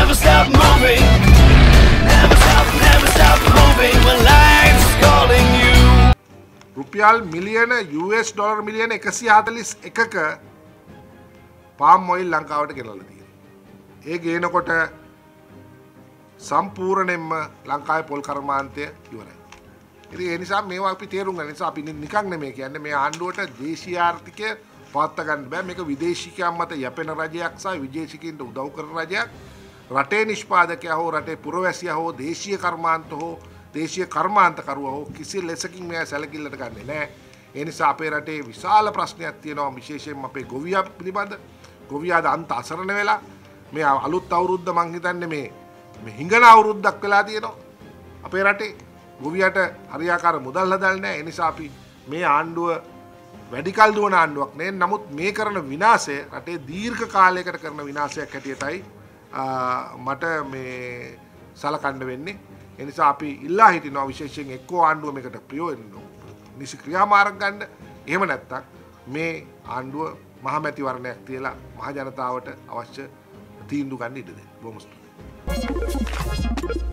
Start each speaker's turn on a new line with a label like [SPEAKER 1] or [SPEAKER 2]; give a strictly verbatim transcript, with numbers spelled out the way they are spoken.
[SPEAKER 1] never stop moving. Never stop, never stop moving when life's calling you.
[SPEAKER 2] රුපියල් මිලියන you S dollar මිලියන එකසිය හතළිස් එකක පාම් ඔයිල් ලංකාවට ගෙනල්ලා තියෙනවා. ඒ ගේනකොට සම්පූර්ණයෙන්ම ලංකාවේ පොල් කර්මාන්තය ඉවරයි. ඉතින් ඒ නිසා මේවා අපි තේරුම් ගන්න නිසා අපි නිකන් නෙමෙයි කියන්නේ මේ ආණ්ඩුවට දේශීය ආර්ථිකය පවත්වා ගන්න බෑ. මේක විදේශිකයන් මත යැපෙන රජයක් සහ විදේශිකින්ට උදව් කරන රජයක්. රටේ නිෂ්පාදකයා හෝ රටේ පුරවැසියා හෝ දේශීය කර්මාන්ත හෝ දේශීය කර්මාන්තකරුවා හෝ කිසි ලෙසකින් මෙයා සැලකිල්ලට ගන්නෙ නැහැ. ඒ නිසා අපේ රටේ විශාල ප්‍රශ්නයක් තියෙනවා විශේෂයෙන්ම අපේ ගොවියා පිළිබඳ. ගොවියාද අන්ත අසරණ වෙලා මේ අලුත් අවුරුද්ද මං හිතන්නේ මේ මේ හිඟන අවුරුද්දක් වෙලා තියෙනවා. අපේ රටේ ගොවියට හරියාකාර මුදල් හදලා නැහැ. ඒ නිසා අපි මේ ආණ්ඩුව වැඩි කල් දුවන ආණ්ඩුවක් නේ. නමුත් මේ කරන විනාශය රටේ දීර්ඝ කාලයකට කරන විනාශයක් හැටියටයි මට මේ සලකන්න වෙන්නේ. ඒ නිසා අපි ඉල්ලා හිටිනවා විශේෂයෙන් එක්කෝ ආණ්ඩුව මේකට ප්‍රයෝජන නිසි ක්‍රියාමාර්ග ගන්න. එහෙම නැත්නම් මේ ආණ්ඩුව මහමැතිවරණයක් තියලා මහ ජනතාවට අවශ්‍ය තීන්දුව ගන්න ඉඩ දෙන්න. බොහොම ස්තුතියි.